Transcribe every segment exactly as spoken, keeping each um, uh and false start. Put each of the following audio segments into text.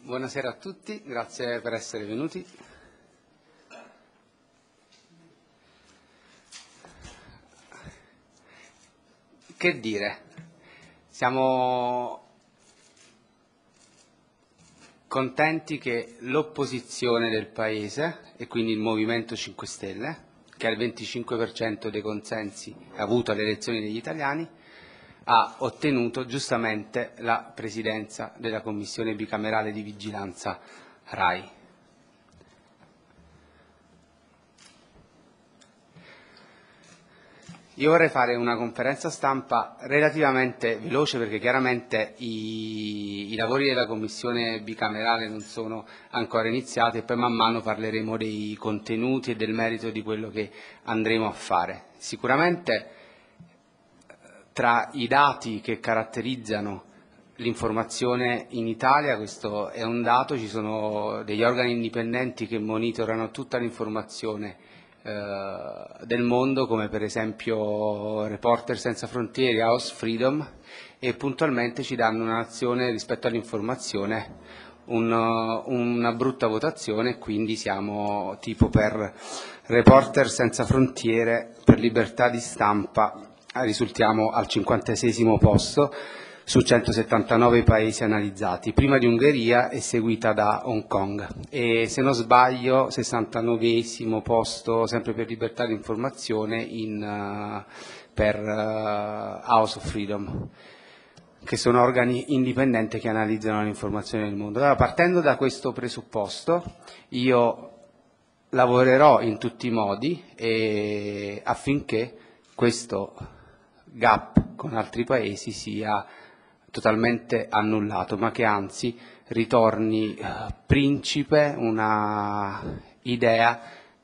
Buonasera a tutti, grazie per essere venuti. Che dire? Siamo contenti che l'opposizione del Paese, e quindi il Movimento cinque Stelle, che ha il venticinque per cento dei consensi avuto alle elezioni degli italiani, ha ottenuto giustamente la presidenza della Commissione bicamerale di vigilanza RAI. Io vorrei fare una conferenza stampa relativamente veloce perché chiaramente i, i lavori della Commissione bicamerale non sono ancora iniziati e poi man mano parleremo dei contenuti e del merito di quello che andremo a fare. Sicuramente tra i dati che caratterizzano l'informazione in Italia, questo è un dato, ci sono degli organi indipendenti che monitorano tutta l'informazione eh, del mondo, come per esempio Reporter Senza Frontiere, House Freedom, e puntualmente ci danno una nazione rispetto all'informazione, un, una brutta votazione, quindi siamo tipo per Reporter Senza Frontiere, per libertà di stampa, risultiamo al cinquantaseiesimo posto su centosettantanove paesi analizzati, prima di Ungheria e seguita da Hong Kong. E se non sbaglio, sessantanovesimo posto sempre per libertà di informazione in, uh, per uh, House of Freedom, che sono organi indipendenti che analizzano l'informazione nel mondo. Allora, partendo da questo presupposto, io lavorerò in tutti i modi e affinché questo gap con altri paesi sia totalmente annullato, ma che anzi ritorni eh, principe una idea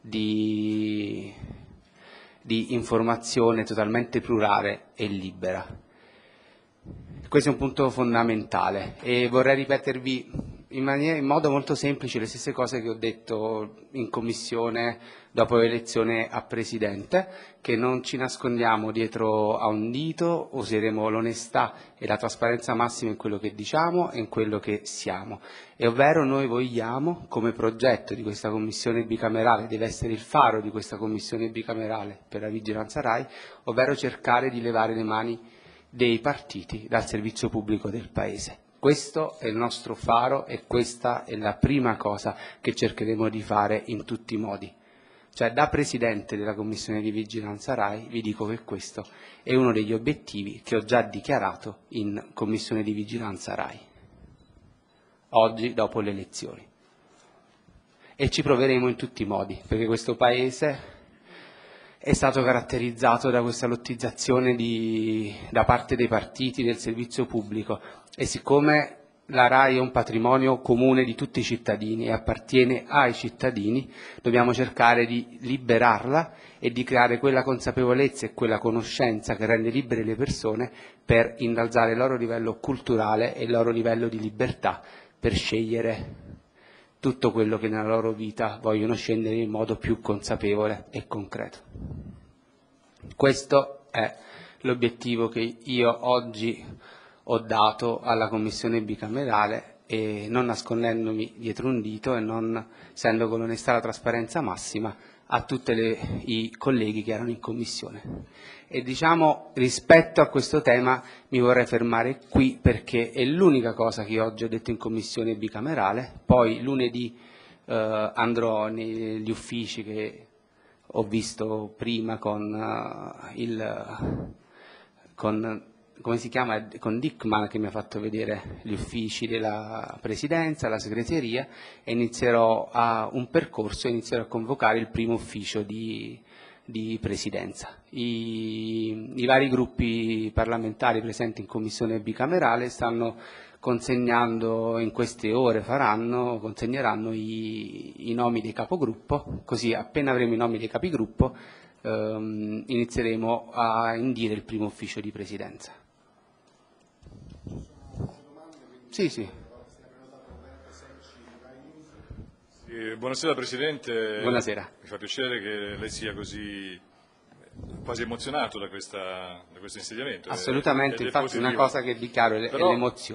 di, di informazione totalmente plurale e libera. Questo è un punto fondamentale e vorrei ripetervi in, maniera, in modo molto semplice le stesse cose che ho detto in commissione dopo l'elezione a Presidente, che non ci nascondiamo dietro a un dito, useremo l'onestà e la trasparenza massima in quello che diciamo e in quello che siamo. E ovvero noi vogliamo, come progetto di questa commissione bicamerale, deve essere il faro di questa commissione bicamerale per la vigilanza RAI, ovvero cercare di levare le mani dei partiti dal servizio pubblico del Paese. Questo è il nostro faro e questa è la prima cosa che cercheremo di fare in tutti i modi. Cioè, da Presidente della Commissione di Vigilanza RAI vi dico che questo è uno degli obiettivi che ho già dichiarato in Commissione di Vigilanza RAI, oggi dopo le elezioni. E ci proveremo in tutti i modi, perché questo Paese è stato caratterizzato da questa lottizzazione di, da parte dei partiti del servizio pubblico e siccome la RAI è un patrimonio comune di tutti i cittadini e appartiene ai cittadini, dobbiamo cercare di liberarla e di creare quella consapevolezza e quella conoscenza che rende libere le persone per innalzare il loro livello culturale e il loro livello di libertà per scegliere tutto quello che nella loro vita vogliono scendere in modo più consapevole e concreto. Questo è l'obiettivo che io oggi ho dato alla Commissione bicamerale e non nascondendomi dietro un dito e non essendo con l'onestà e la trasparenza massima a tutti i colleghi che erano in Commissione. E diciamo, rispetto a questo tema mi vorrei fermare qui perché è l'unica cosa che oggi ho detto in Commissione bicamerale, poi lunedì eh, andrò negli uffici che ho visto prima con uh, il con come si chiama, con Dickman che mi ha fatto vedere gli uffici della Presidenza, la segreteria e inizierò a un percorso e inizierò a convocare il primo ufficio di, di Presidenza. I, I vari gruppi parlamentari presenti in Commissione bicamerale stanno consegnando in queste ore, faranno, consegneranno i, i nomi dei capogruppo, così appena avremo i nomi dei capigruppo ehm, inizieremo a indire il primo ufficio di Presidenza. Sì, sì. Eh, buonasera Presidente. Buonasera. Mi fa piacere che lei sia così quasi emozionato da, questa, da questo insediamento. Assolutamente, ed è infatti positivo. una cosa che dichiaro è Però l'emozione.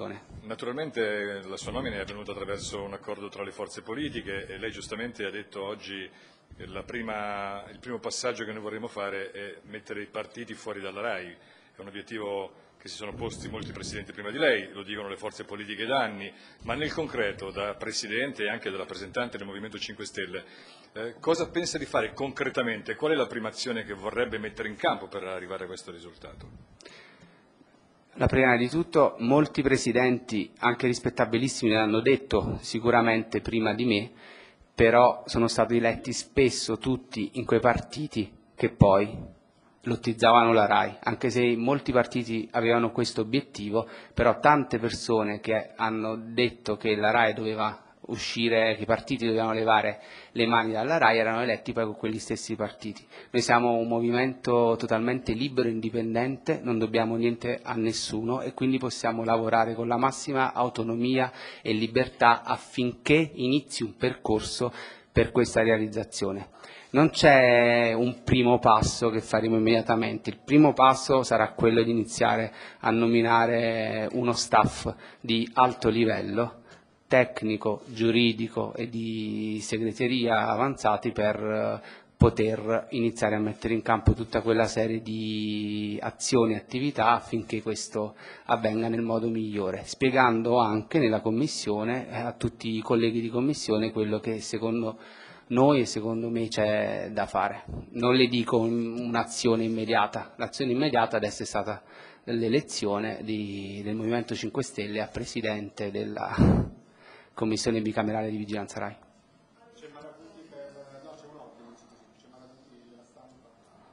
naturalmente la sua nomina è avvenuta attraverso un accordo tra le forze politiche e lei giustamente ha detto oggi che la prima, il primo passaggio che noi vorremmo fare è mettere i partiti fuori dalla RAI. È un obiettivo che si sono posti molti presidenti prima di lei, lo dicono le forze politiche da anni, ma nel concreto, da presidente e anche da rappresentante del Movimento cinque Stelle, eh, cosa pensa di fare concretamente? Qual è la prima azione che vorrebbe mettere in campo per arrivare a questo risultato? La prima di tutto, molti presidenti, anche rispettabilissimi, l'hanno detto sicuramente prima di me, però sono stati eletti spesso tutti in quei partiti che poi lottizzavano la RAI, anche se molti partiti avevano questo obiettivo, però tante persone che hanno detto che la RAI doveva uscire, che i partiti dovevano levare le mani dalla RAI erano eletti poi con quegli stessi partiti. Noi siamo un movimento totalmente libero e indipendente, non dobbiamo niente a nessuno e quindi possiamo lavorare con la massima autonomia e libertà affinché inizi un percorso per questa realizzazione. Non c'è un primo passo che faremo immediatamente, il primo passo sarà quello di iniziare a nominare uno staff di alto livello, tecnico, giuridico e di segreteria avanzati per poter iniziare a mettere in campo tutta quella serie di azioni e attività affinché questo avvenga nel modo migliore, spiegando anche nella Commissione a tutti i colleghi di Commissione quello che secondo noi e secondo me c'è da fare. Non le dico un'azione immediata, l'azione immediata adesso è stata l'elezione di, del Movimento cinque Stelle a Presidente della Commissione bicamerale di vigilanza RAI. C'è Maracuti per... no, c'è un ordine, c'è Maracuti della stampa.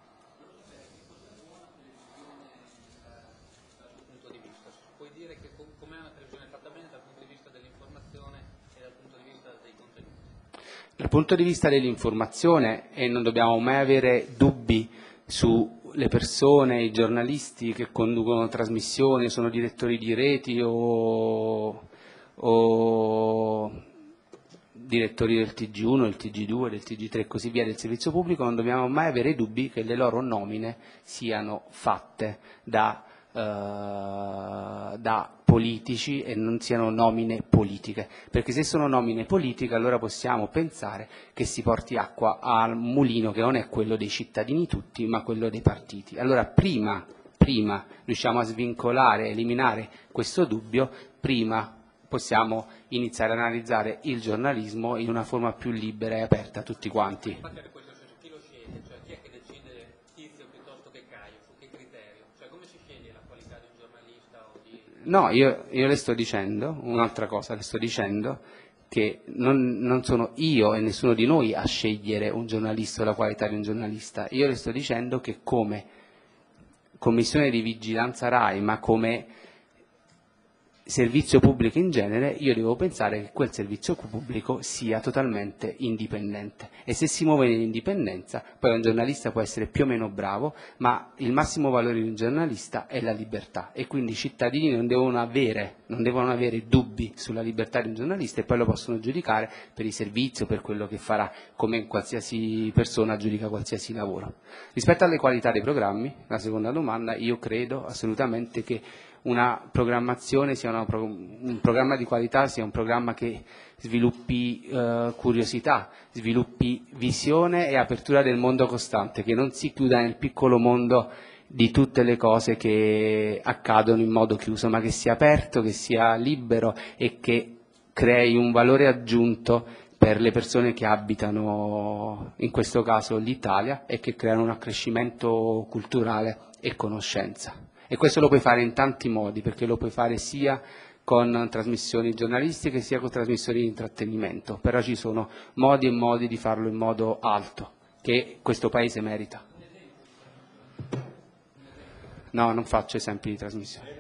Punto di vista. Puoi dire che com'è una televisione fatta bene dal punto di vista dell'informazione e dal punto di vista dei contenuti? Dal punto di vista dell'informazione, e non dobbiamo mai avere dubbi sulle persone, i giornalisti che conducono trasmissioni, sono direttori di reti o, o direttori del T G uno, del T G due, del T G tre e così via del servizio pubblico, non dobbiamo mai avere dubbi che le loro nomine siano fatte da Uh, da politici e non siano nomine politiche, perché se sono nomine politiche allora possiamo pensare che si porti acqua al mulino che non è quello dei cittadini tutti ma quello dei partiti. Allora prima, prima riusciamo a svincolare, eliminare questo dubbio, prima possiamo iniziare ad analizzare il giornalismo in una forma più libera e aperta a tutti quanti. Chi lo sceglie? Cioè chi è che decide Tizio piuttosto che Caio? Su che criterio? Cioè come si sceglie la qualità di un giornalista o di... No, io, io le sto dicendo, un'altra cosa, le sto dicendo che non, non sono io e nessuno di noi a scegliere un giornalista o la qualità di un giornalista, io le sto dicendo che come Commissione di Vigilanza RAI, ma come servizio pubblico in genere, io devo pensare che quel servizio pubblico sia totalmente indipendente e se si muove nell'indipendenza poi un giornalista può essere più o meno bravo, ma il massimo valore di un giornalista è la libertà e quindi i cittadini non devono avere, non devono avere dubbi sulla libertà di un giornalista e poi lo possono giudicare per il servizio, per quello che farà, come qualsiasi persona giudica qualsiasi lavoro. Rispetto alle qualità dei programmi, la seconda domanda, io credo assolutamente che una programmazione sia una pro- un programma di qualità sia un programma che sviluppi eh, curiosità, sviluppi visione e apertura del mondo costante, che non si chiuda nel piccolo mondo di tutte le cose che accadono in modo chiuso, ma che sia aperto, che sia libero e che crei un valore aggiunto per le persone che abitano, in questo caso l'Italia, e che creano un accrescimento culturale e conoscenza. E questo lo puoi fare in tanti modi, perché lo puoi fare sia con trasmissioni giornalistiche sia con trasmissioni di intrattenimento, però ci sono modi e modi di farlo in modo alto, che questo Paese merita. No, non faccio esempi di trasmissioni.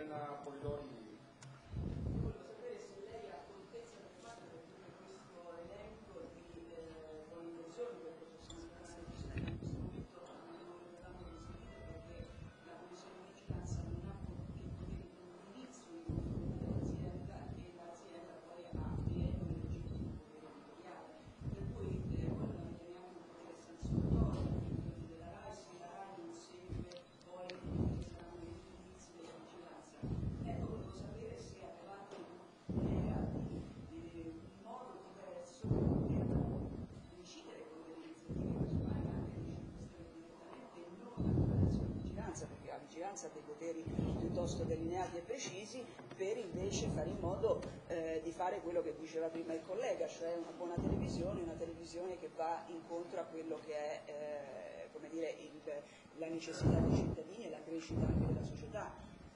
vigilanza dei poteri piuttosto delineati e precisi, per invece fare in modo eh, di fare quello che diceva prima il collega, cioè una buona televisione, una televisione che va incontro a quello che è eh, come dire, il, la necessità dei cittadini e la crescita anche della società.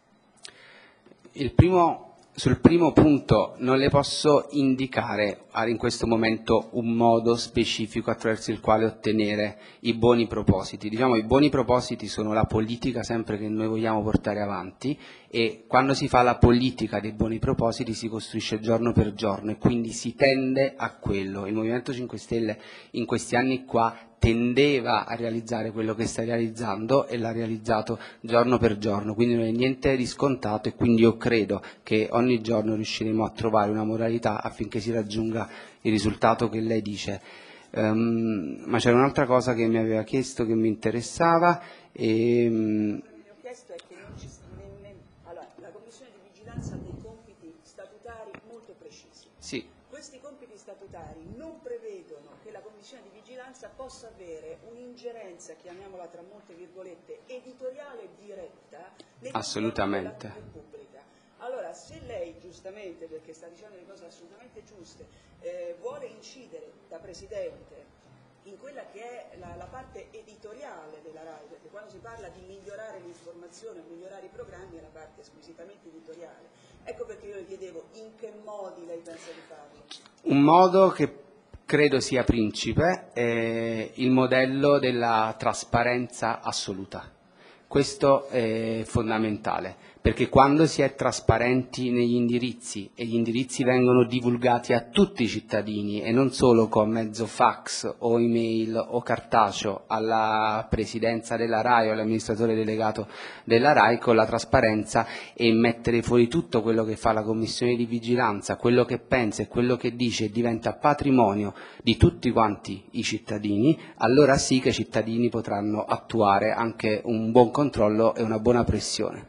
Il primo, sul primo punto non le posso indicare in questo momento un modo specifico attraverso il quale ottenere i buoni propositi. Diciamo, i buoni propositi sono la politica sempre che noi vogliamo portare avanti, e quando si fa la politica dei buoni propositi si costruisce giorno per giorno e quindi si tende a quello. Il Movimento cinque Stelle in questi anni qua tendeva a realizzare quello che sta realizzando e l'ha realizzato giorno per giorno, quindi non è niente di scontato, e quindi io credo che ogni giorno riusciremo a trovare una modalità affinché si raggiunga il risultato che lei dice. Um, ma c'era un'altra cosa che mi aveva chiesto che mi interessava e, um... Ho chiesto è che non ci, ne, ne, allora, la Commissione di vigilanza ha dei compiti statutari molto precisi. Sì. Questi compiti statutari non prevedono che la Commissione di vigilanza possa avere un'ingerenza, chiamiamola tra molte virgolette, editoriale diretta nei assolutamente della pubblica. Allora, se lei giustamente, perché sta dicendo le cose assolutamente giuste, eh, vuole incidere da Presidente in quella che è la, la parte editoriale della RAI, perché quando si parla di migliorare l'informazione, migliorare i programmi, è la parte squisitamente editoriale. Ecco perché io le chiedevo in che modi lei pensa di farlo. Un modo che credo sia principe è il modello della trasparenza assoluta. Questo è fondamentale, perché quando si è trasparenti negli indirizzi e gli indirizzi vengono divulgati a tutti i cittadini e non solo con mezzo fax o email o cartaceo alla presidenza della RAI o all'amministratore delegato della RAI, con la trasparenza e mettere fuori tutto quello che fa la Commissione di vigilanza, quello che pensa e quello che dice diventa patrimonio di tutti quanti i cittadini, allora sì che i cittadini potranno attuare anche un buon controllo e una buona pressione.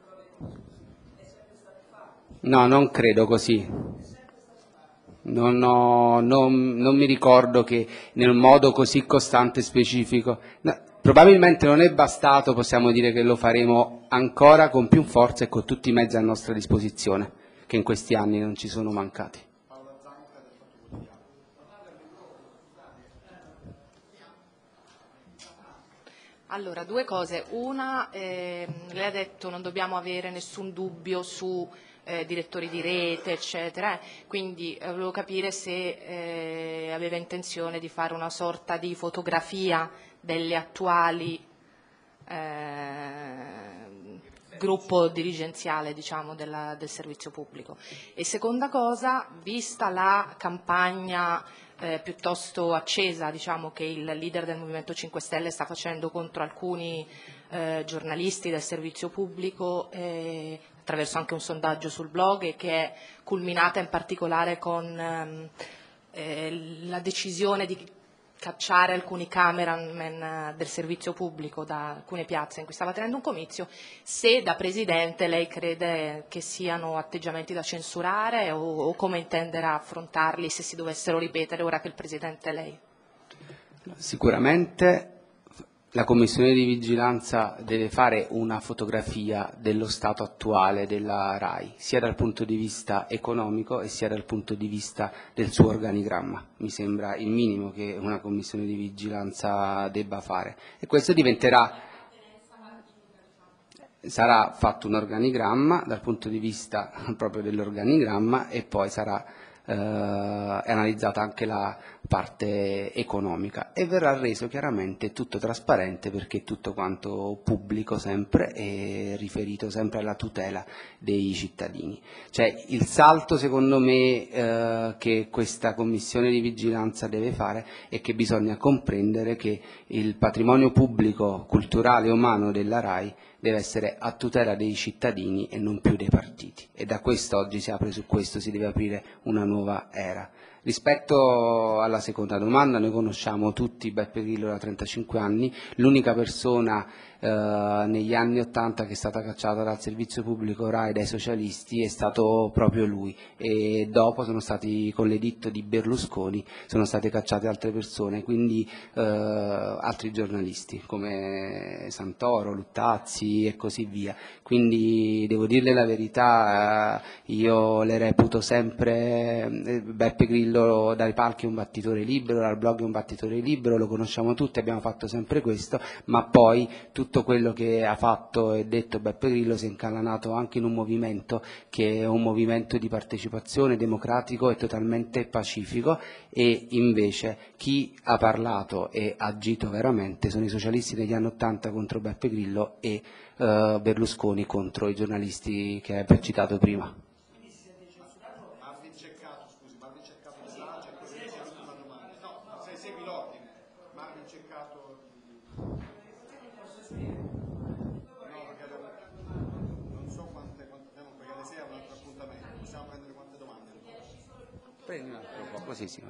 No, non credo così. Non, ho, non, non mi ricordo che nel modo così costante e specifico. No, probabilmente non è bastato, possiamo dire che lo faremo ancora con più forza e con tutti i mezzi a nostra disposizione, che in questi anni non ci sono mancati. Allora, due cose. Una, eh, lei ha detto non dobbiamo avere nessun dubbio su eh, direttori di rete, eccetera, quindi eh, volevo capire se eh, aveva intenzione di fare una sorta di fotografia delle attuali eh, gruppo dirigenziale, diciamo, della, del servizio pubblico. E seconda cosa, vista la campagna Eh, piuttosto accesa, diciamo, che il leader del Movimento cinque Stelle sta facendo contro alcuni eh, giornalisti del servizio pubblico, eh, attraverso anche un sondaggio sul blog, e che è culminata in particolare con ehm, eh, la decisione di cacciare alcuni cameraman del servizio pubblico da alcune piazze in cui stava tenendo un comizio, se da Presidente lei crede che siano atteggiamenti da censurare o, o come intenderà affrontarli se si dovessero ripetere ora che il Presidente è lei. Sicuramente la Commissione di vigilanza deve fare una fotografia dello stato attuale della RAI, sia dal punto di vista economico e sia dal punto di vista del suo organigramma. Mi sembra il minimo che una Commissione di vigilanza debba fare. E questo diventerà, sarà fatto un organigramma dal punto di vista proprio dell'organigramma, e poi sarà eh, analizzata anche la parte economica e verrà reso chiaramente tutto trasparente, perché tutto quanto pubblico sempre e riferito sempre alla tutela dei cittadini. Cioè, il salto secondo me eh, che questa commissione di vigilanza deve fare è che bisogna comprendere che il patrimonio pubblico, culturale e umano della RAI deve essere a tutela dei cittadini e non più dei partiti, e da questo oggi si apre, su questo si deve aprire una nuova era. Rispetto alla seconda domanda, noi conosciamo tutti Beppe Grillo da trentacinque anni, l'unica persona eh, negli anni Ottanta, che è stata cacciata dal servizio pubblico RAI dai socialisti, è stato proprio lui, e dopo sono stati, con l'editto di Berlusconi, sono state cacciate altre persone, quindi eh, altri giornalisti come Santoro, Luttazzi e così via. Quindi devo dirle la verità, eh, io le reputo sempre, eh, Beppe Grillo dai palchi è un battitore libero, dal blog è un battitore libero, lo conosciamo tutti, abbiamo fatto sempre questo, ma poi tutto quello che ha fatto e detto Beppe Grillo si è incallanato anche in un movimento che è un movimento di partecipazione democratico e totalmente pacifico, e invece chi ha parlato e agito veramente sono i socialisti degli anni Ottanta contro Beppe Grillo e uh, Berlusconi contro i giornalisti che hai citato prima. Marvin Ceccato, scusi, Marvin Ceccato di Sagia, così c'è l'ultima domanda. No, no, se segui l'ordine. Marvin Ceccato di... No, perché non so quante, quante abbiamo, perché alle sei è un altro appuntamento, possiamo prendere quante domande? Prendi un altro po', così si va.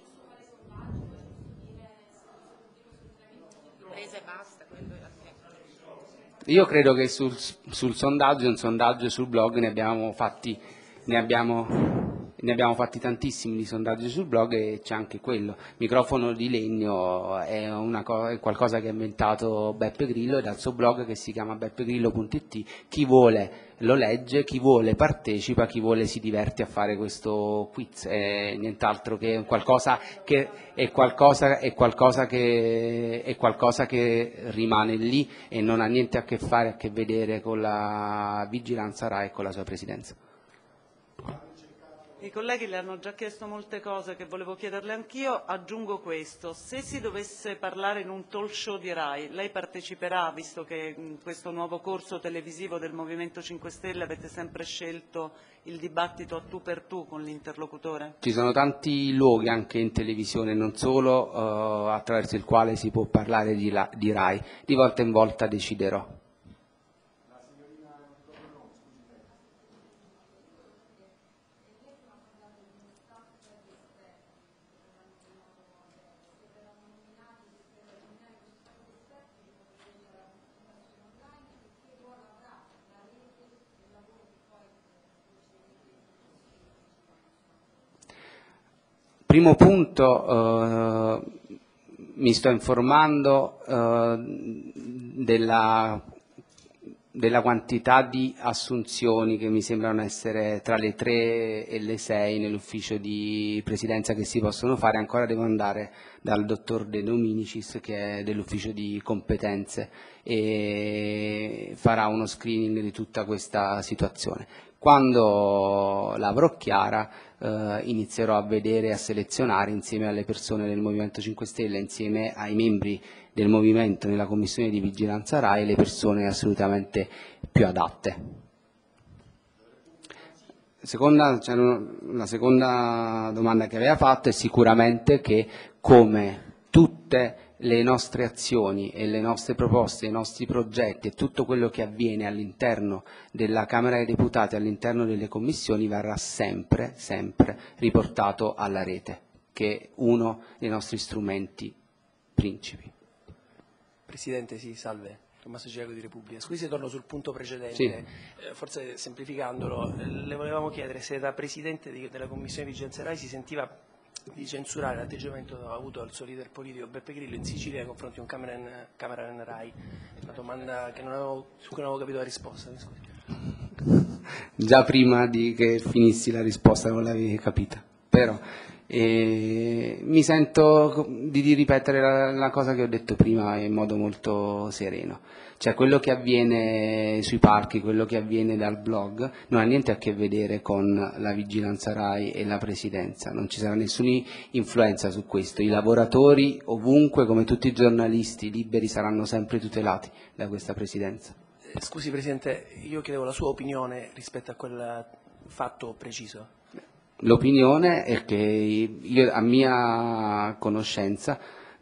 Prese e basta, quello era Io credo che sul, sul sondaggio, un sondaggio sul blog ne abbiamo fatti, ne abbiamo, ne abbiamo fatti tantissimi di sondaggi sul blog, e c'è anche quello. Microfono di legno è, una co- è qualcosa che ha inventato Beppe Grillo, e dal suo blog che si chiama beppegrillo punto it, chi vuole lo legge, chi vuole partecipa, chi vuole si diverte a fare questo quiz, è nient'altro che qualcosa che è qualcosa, è qualcosa che è qualcosa che rimane lì e non ha niente a che fare, a che vedere con la vigilanza RAI e con la sua presidenza. I colleghi le hanno già chiesto molte cose che volevo chiederle anch'io, aggiungo questo: se si dovesse parlare in un talk show di RAI, lei parteciperà, visto che in questo nuovo corso televisivo del Movimento cinque Stelle avete sempre scelto il dibattito a tu per tu con l'interlocutore? Ci sono tanti luoghi anche in televisione, non solo eh, attraverso il quale si può parlare di, la, di RAI, di volta in volta deciderò. Primo punto, eh, mi sto informando eh, della, della quantità di assunzioni che mi sembrano essere tra le tre e le sei nell'ufficio di presidenza che si possono fare. Ancora devo andare dal dottor De Dominicis, che è dell'ufficio di competenze, e farà uno screening di tutta questa situazione. Quando l'avrò chiara eh, inizierò a vedere e a selezionare insieme alle persone del Movimento cinque Stelle, insieme ai membri del Movimento nella Commissione di Vigilanza RAI, le persone assolutamente più adatte. Seconda, cioè, la seconda domanda che aveva fatto è sicuramente che, come tutte le nostre azioni e le nostre proposte, i nostri progetti e tutto quello che avviene all'interno della Camera dei Deputati, all'interno delle commissioni, verrà sempre, sempre riportato alla rete, che è uno dei nostri strumenti principi. Presidente, sì, salve. Tommaso Ciago di Repubblica. Scusi se torno sul punto precedente, Sì. eh, forse semplificandolo, eh, le volevamo chiedere se da Presidente di, della Commissione di Vigilanza RAI si sentiva di censurare l'atteggiamento avuto dal suo leader politico Beppe Grillo in Sicilia nei confronti di un cameraman, cameraman RAI. Una domanda che non avevo, su cui non avevo capito la risposta. Mi scusi. Già prima di che finissi la risposta non l'avevi capita, però eh, mi sento di, di ripetere la, la cosa che ho detto prima in modo molto sereno. Cioè, quello che avviene sui palchi, quello che avviene dal blog non ha niente a che vedere con la vigilanza RAI e la presidenza, non ci sarà nessuna influenza su questo. I lavoratori ovunque, come tutti i giornalisti liberi, saranno sempre tutelati da questa presidenza. Scusi Presidente, io chiedevo la sua opinione rispetto a quel fatto preciso. L'opinione è che io, a mia conoscenza,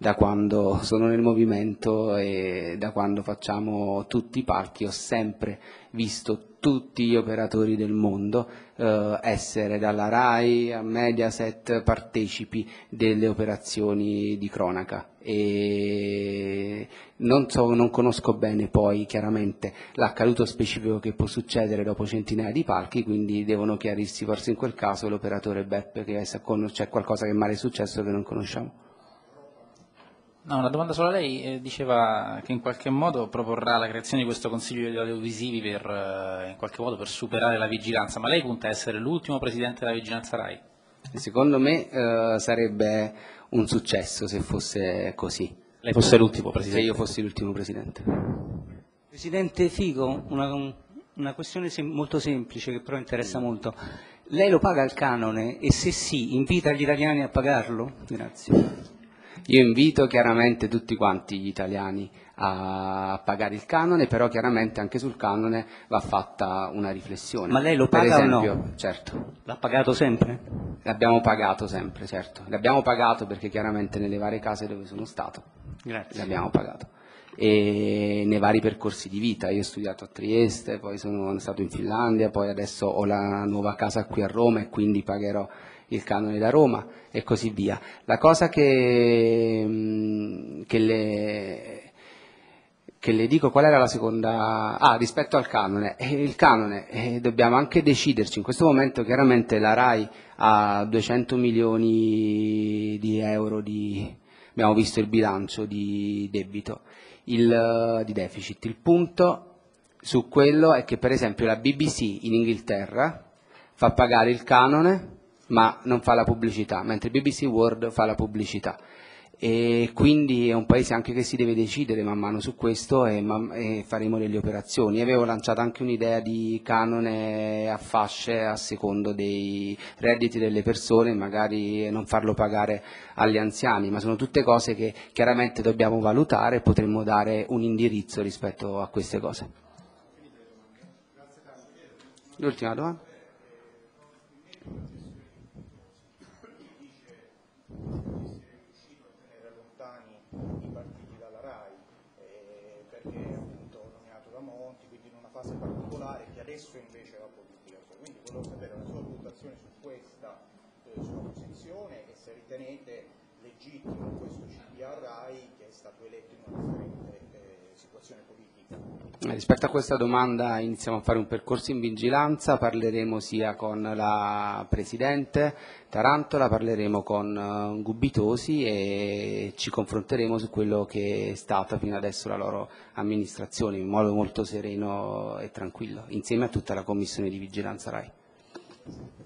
da quando sono nel movimento e da quando facciamo tutti i palchi ho sempre visto tutti gli operatori del mondo eh, essere dalla RAI a Mediaset partecipi delle operazioni di cronaca e non, so, non conosco bene poi chiaramente l'accaduto specifico che può succedere dopo centinaia di palchi, quindi devono chiarirsi forse in quel caso l'operatore Beppe che c'è qualcosa che male è successo che non conosciamo. No, una domanda solo a lei, eh, diceva che in qualche modo proporrà la creazione di questo consiglio degli audiovisivi per, eh, in qualche modo per superare la vigilanza, ma lei punta a essere l'ultimo presidente della vigilanza RAI? Secondo me eh, sarebbe un successo se fosse così. Lei fosse l'ultimo presidente? Se io fossi l'ultimo presidente. Presidente Fico, una, una questione sem- molto semplice che però interessa molto. Lei lo paga il canone e se sì, invita gli italiani a pagarlo? Grazie. Io invito chiaramente tutti quanti gli italiani a pagare il canone, però chiaramente anche sul canone va fatta una riflessione. Ma lei lo per paga esempio, o no? Certo. L'ha pagato sempre? L'abbiamo pagato sempre, certo. L'abbiamo pagato perché chiaramente nelle varie case dove sono stato Grazie. l'abbiamo pagato. E nei vari percorsi di vita, io ho studiato a Trieste, poi sono stato in Finlandia, poi adesso ho la nuova casa qui a Roma e quindi pagherò il canone da Roma e così via. La cosa che, che, le, che le dico, qual era la seconda? Ah, rispetto al canone. Eh, il canone, eh, dobbiamo anche deciderci, in questo momento chiaramente la RAI ha duecento milioni di euro di, abbiamo visto il bilancio di debito, il, di deficit. Il punto su quello è che per esempio la B B C in Inghilterra fa pagare il canone ma non fa la pubblicità, mentre B B C World fa la pubblicità. E quindi è un paese anche che si deve decidere man mano su questo e, man- e faremo delle operazioni. Avevo lanciato anche un'idea di canone a fasce a secondo dei redditi delle persone, magari non farlo pagare agli anziani, ma sono tutte cose che chiaramente dobbiamo valutare e potremmo dare un indirizzo rispetto a queste cose. L'ultima domanda? particolare che adesso invece va pubblicato. Quindi volevo sapere la sua valutazione su questa eh, sua posizione e se ritenete legittimo questo C D A RAI che è stato eletto in una differente eh, situazione politica. Rispetto a questa domanda iniziamo a fare un percorso in vigilanza, parleremo sia con la Presidente Tarantola, parleremo con uh, Gubitosi e ci confronteremo su quello che è stata fino adesso la loro amministrazione in modo molto sereno e tranquillo, insieme a tutta la Commissione di Vigilanza RAI.